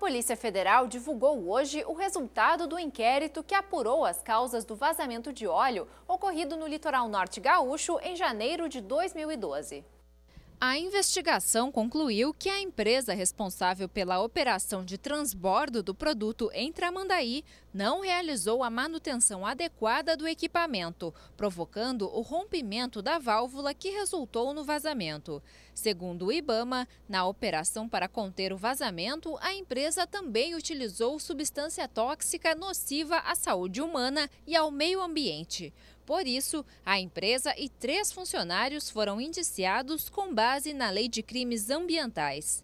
Polícia Federal divulgou hoje o resultado do inquérito que apurou as causas do vazamento de óleo ocorrido no litoral norte gaúcho em janeiro de 2012. A investigação concluiu que a empresa responsável pela operação de transbordo do produto em Tramandaí não realizou a manutenção adequada do equipamento, provocando o rompimento da válvula que resultou no vazamento. Segundo o IBAMA, na operação para conter o vazamento, a empresa também utilizou substância tóxica nociva à saúde humana e ao meio ambiente. Por isso, a empresa e 3 funcionários foram indiciados com base na Lei de Crimes Ambientais.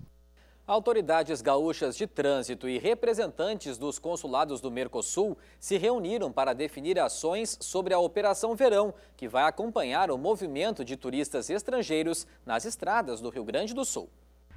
Autoridades gaúchas de trânsito e representantes dos consulados do Mercosul se reuniram para definir ações sobre a Operação Verão, que vai acompanhar o movimento de turistas estrangeiros nas estradas do Rio Grande do Sul.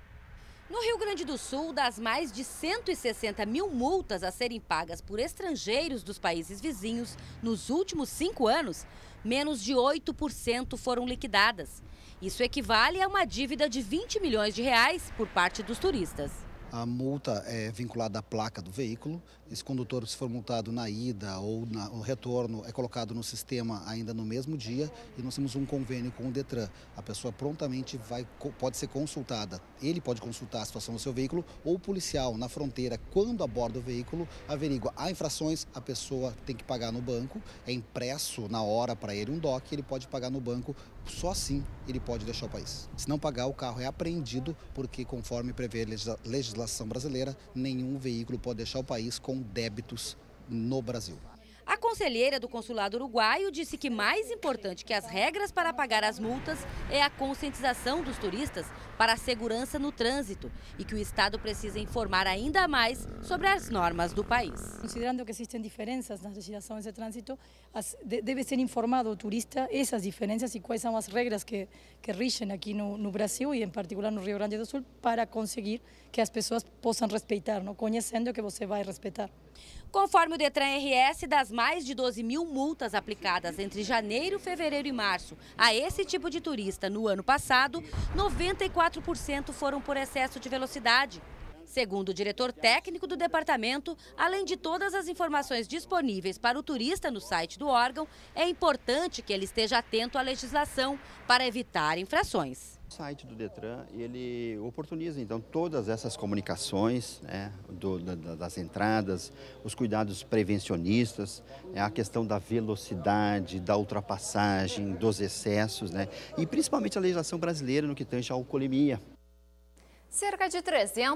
No Rio Grande do Sul, das mais de 160 mil multas a serem pagas por estrangeiros dos países vizinhos nos últimos 5 anos, menos de 8% foram liquidadas. Isso equivale a uma dívida de 20 milhões de reais por parte dos turistas. A multa é vinculada à placa do veículo. Esse condutor, se for multado na ida ou no retorno, é colocado no sistema ainda no mesmo dia e nós temos um convênio com o Detran. A pessoa prontamente pode ser consultada. Ele pode consultar a situação do seu veículo ou o policial na fronteira, quando aborda o veículo, averigua. Há infrações, a pessoa tem que pagar no banco, é impresso na hora para ele um DOC, ele pode pagar no banco, só assim ele pode deixar o país. Se não pagar, o carro é apreendido, porque conforme prevê a legislação brasileira, nenhum veículo pode deixar o país com débitos no Brasil. A conselheira do consulado uruguaio disse que mais importante que as regras para pagar as multas é a conscientização dos turistas para a segurança no trânsito e que o Estado precisa informar ainda mais sobre as normas do país. Considerando que existem diferenças nas legislações de trânsito, deve ser informado o turista essas diferenças e quais são as regras que rigem aqui no Brasil e em particular no Rio Grande do Sul para conseguir que as pessoas possam respeitar, não? Conhecendo que você vai respeitar. Conforme o Detran RS, das mais de 12 mil multas aplicadas entre janeiro, fevereiro e março a esse tipo de turista no ano passado, 94% foram por excesso de velocidade. Segundo o diretor técnico do departamento, além de todas as informações disponíveis para o turista no site do órgão, é importante que ele esteja atento à legislação para evitar infrações. O site do Detran, ele oportuniza então todas essas comunicações, né, das entradas, os cuidados prevencionistas, a questão da velocidade, da ultrapassagem, dos excessos, né, e principalmente a legislação brasileira no que tange à alcoolemia. Cerca de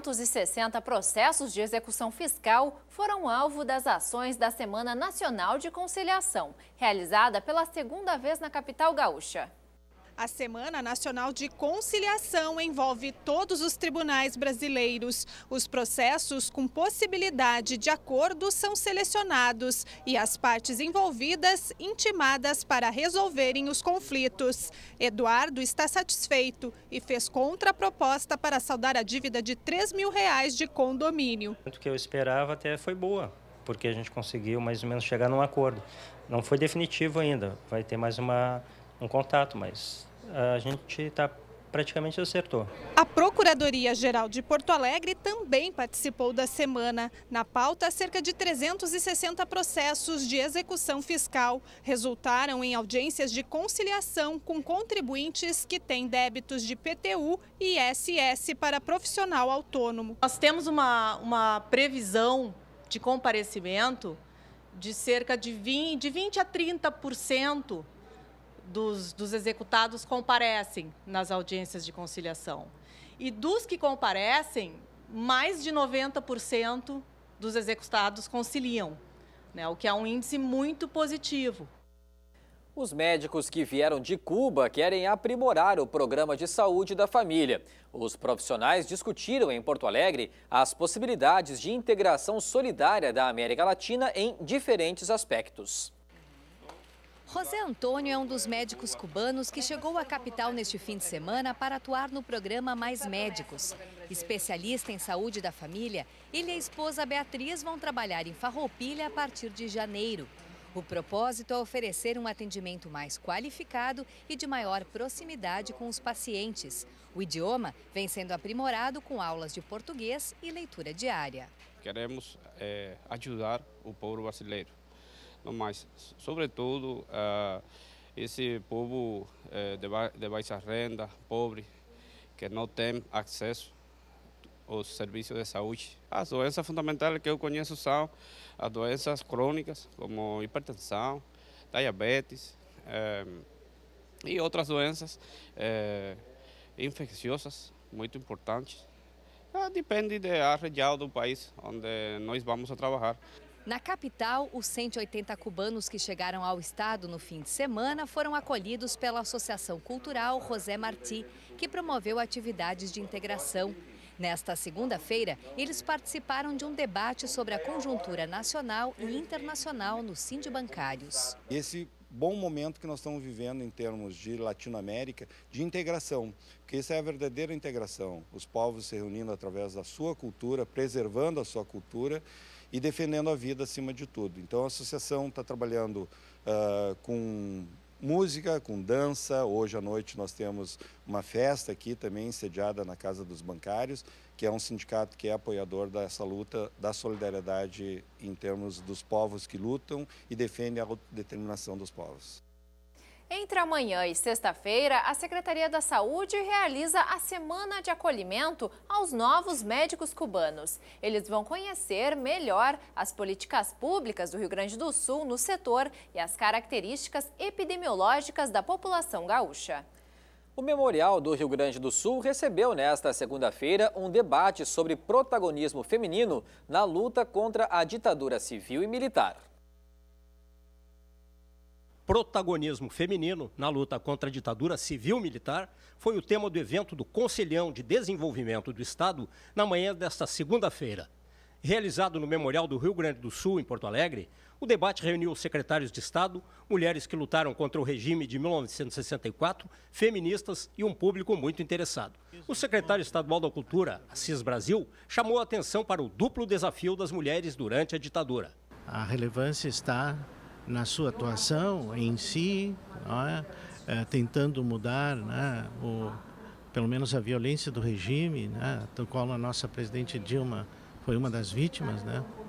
360 processos de execução fiscal foram alvo das ações da Semana Nacional de Conciliação, realizada pela 2ª vez na capital gaúcha. A Semana Nacional de Conciliação envolve todos os tribunais brasileiros. Os processos com possibilidade de acordo são selecionados e as partes envolvidas intimadas para resolverem os conflitos. Eduardo está satisfeito e fez contraproposta para saldar a dívida de R$3 mil de condomínio. O que eu esperava até foi boa, porque a gente conseguiu mais ou menos chegar num acordo. Não foi definitivo ainda, vai ter mais um contato, mas a gente praticamente acertou. A Procuradoria-Geral de Porto Alegre também participou da semana. Na pauta, cerca de 360 processos de execução fiscal resultaram em audiências de conciliação com contribuintes que têm débitos de PTU e ISS para profissional autônomo. Nós temos uma previsão de comparecimento de cerca de 20 a 30% dos executados comparecem nas audiências de conciliação. E dos que comparecem, mais de 90% dos executados conciliam, né, o que é um índice muito positivo. Os médicos que vieram de Cuba querem aprimorar o programa de saúde da família. Os profissionais discutiram em Porto Alegre as possibilidades de integração solidária da América Latina em diferentes aspectos. José Antônio é um dos médicos cubanos que chegou à capital neste fim de semana para atuar no programa Mais Médicos. Especialista em saúde da família, ele e a esposa Beatriz vão trabalhar em Farroupilha a partir de janeiro. O propósito é oferecer um atendimento mais qualificado e de maior proximidade com os pacientes. O idioma vem sendo aprimorado com aulas de português e leitura diária. Queremos ajudar o povo brasileiro, mas, sobretudo, esse povo de baixa renda, pobre, que não tem acesso aos serviços de saúde. As doenças fundamentais que eu conheço são as doenças crônicas, como hipertensão, diabetes e outras doenças infecciosas, muito importantes. Depende da região do país onde nós vamos a trabalhar. Na capital, os 180 cubanos que chegaram ao estado no fim de semana foram acolhidos pela Associação Cultural José Martí, que promoveu atividades de integração. Nesta segunda-feira, eles participaram de um debate sobre a conjuntura nacional e internacional nos sindibancários. Esse bom momento que nós estamos vivendo em termos de Latinoamérica, de integração, porque isso é a verdadeira integração. Os povos se reunindo através da sua cultura, preservando a sua cultura e defendendo a vida acima de tudo. Então a associação está trabalhando com música, com dança. Hoje à noite nós temos uma festa aqui também sediada na Casa dos Bancários, que é um sindicato que é apoiador dessa luta da solidariedade em termos dos povos que lutam e defendem a autodeterminação dos povos. Entre amanhã e sexta-feira, a Secretaria da Saúde realiza a Semana de Acolhimento aos novos médicos cubanos. Eles vão conhecer melhor as políticas públicas do Rio Grande do Sul no setor e as características epidemiológicas da população gaúcha. O Memorial do Rio Grande do Sul recebeu nesta segunda-feira um debate sobre protagonismo feminino na luta contra a ditadura civil e militar. Protagonismo feminino na luta contra a ditadura civil-militar foi o tema do evento do Conselhão de Desenvolvimento do Estado na manhã desta segunda-feira. Realizado no Memorial do Rio Grande do Sul, em Porto Alegre, o debate reuniu secretários de Estado, mulheres que lutaram contra o regime de 1964, feministas e um público muito interessado. O secretário estadual da Cultura, Assis Brasil, chamou a atenção para o duplo desafio das mulheres durante a ditadura. A relevância está na sua atuação em si, tentando mudar, pelo menos a violência do regime, do qual a nossa presidente Dilma foi uma das vítimas,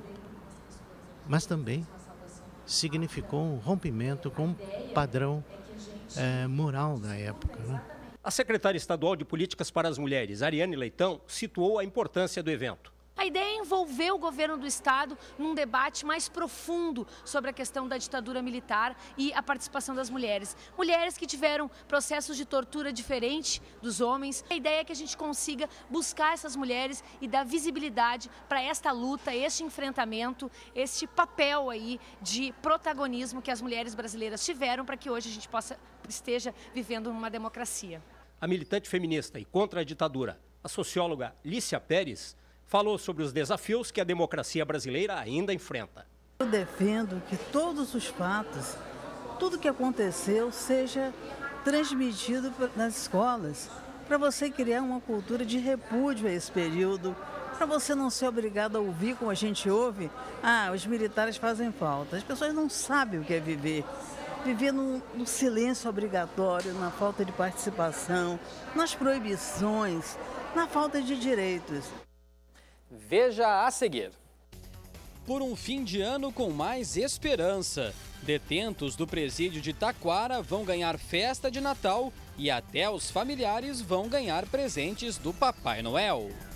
mas também significou um rompimento com o padrão moral da época. A secretária estadual de Políticas para as Mulheres, Ariane Leitão, situou a importância do evento. A ideia é envolver o governo do Estado num debate mais profundo sobre a questão da ditadura militar e a participação das mulheres. Mulheres que tiveram processos de tortura diferentes dos homens. A ideia é que a gente consiga buscar essas mulheres e dar visibilidade para esta luta, este enfrentamento, este papel aí de protagonismo que as mulheres brasileiras tiveram para que hoje a gente esteja vivendo numa democracia. A militante feminista e contra a ditadura, a socióloga Lícia Pérez, falou sobre os desafios que a democracia brasileira ainda enfrenta. Eu defendo que todos os fatos, tudo que aconteceu, seja transmitido nas escolas, para você criar uma cultura de repúdio a esse período, para você não ser obrigado a ouvir como a gente ouve, os militares fazem falta. As pessoas não sabem o que é viver. Viver no silêncio obrigatório, na falta de participação, nas proibições, na falta de direitos. Veja a seguir. Por um fim de ano com mais esperança. Detentos do presídio de Taquara vão ganhar festa de Natal e até os familiares vão ganhar presentes do Papai Noel.